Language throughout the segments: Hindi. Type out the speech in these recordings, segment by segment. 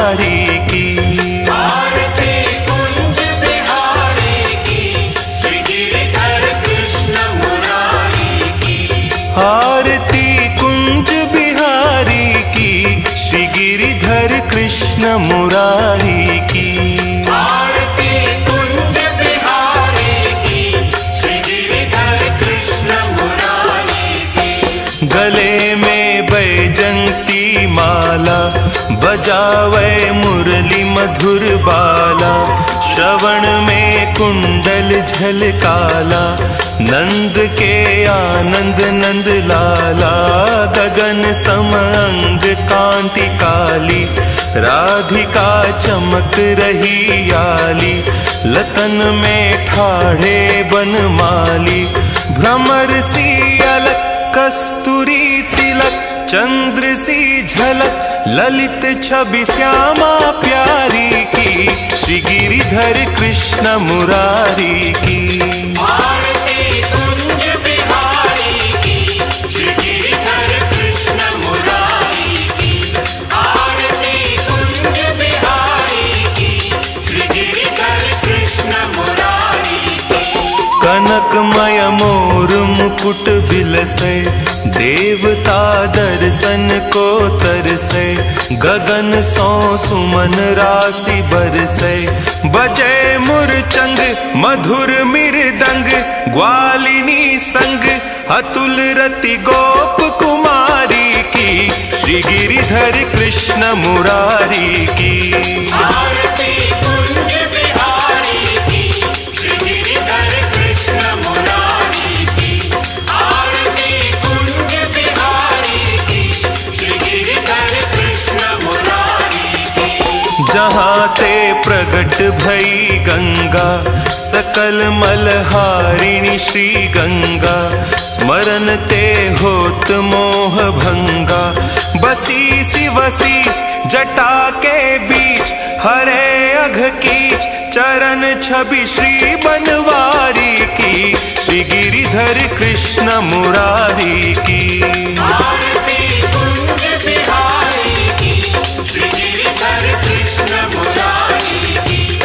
मुरारी की। आरती कुंज बिहारी की, श्री गिरिधर कृष्ण मुरारी की। आरती कुंज बिहारी की, श्री गिरिधर कृष्ण मुरारी की। आरती कुंज बिहारी की, श्री गिरिधर कृष्ण मुरारी की। गले में बैजंती माला, बजावे मुरली मधुर बाला। श्रवण में कुंडल झलकाला, नंद के आनंद नंद लाला। गगन सम अंग कांति काली, राधिका चमक रही आली। लतन में ठाढ़े बनमाली, भ्रमर सी अलक कस्तूरी तिलक। चंद्र सी झलक, ललित छवि श्यामा प्यारी की। श्री गिरिधर कृष्ण मुरारी की। आरती कुंज बिहारी की, श्री गिरिधर कृष्ण मुरारी की। आरती कुंज बिहारी की, श्री गिरिधर कृष्ण मुरारी की। कनकमय मोर मुकुट बिलसे, देवता दर्शन को तरसे। गगन सो सुमन राशि बरसे, बजे मुरचंग मधुर मृदंग। ग्वालिनी संग अतुल रति गोप कुमारी की। श्री गिरिधर कृष्ण मुरारी की। आरती कुंज बिहारी की, श्री गिरिधर कृष्ण मुरारी की। आरती कुंज बिहारी की, श्री गिरिधर कृष्ण मुरारी की। जहाँ ते प्रगट भई गंगा, सकल मलहारिणी श्री गंगा। स्मरण ते होत मोह भंगा, बसी सी वसीस जटा के बीच। हरे अघ कीच, चरण छवि श्री बनवारी की। श्री गिरिधर कृष्ण मुरारी की। आरती कुंज बिहारी की, श्री गिरिधर कृष्ण मुरारी की।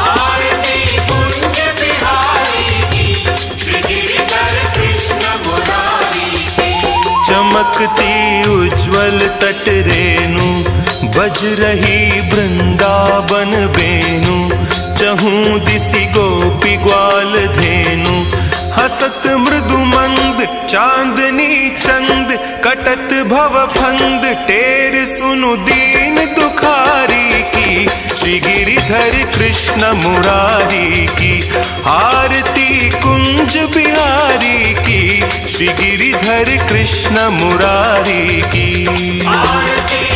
आरती कुंज बिहारी की, श्री गिरिधर कृष्ण मुरारी की। चमकती उज्ज्वल तट रेणु, बज रही वृंदावन बेनु। चहूं दिसि गोपी ग्वाल धेनु, हसत मृदु मंद चांदनी चंद। कटत भव फंद, टेर सुनु दीन दुखारी की। श्री गिरिधर कृष्ण मुरारी की। आरती कुंज बिहारी की, श्री गिरिधर कृष्ण मुरारी की। आरती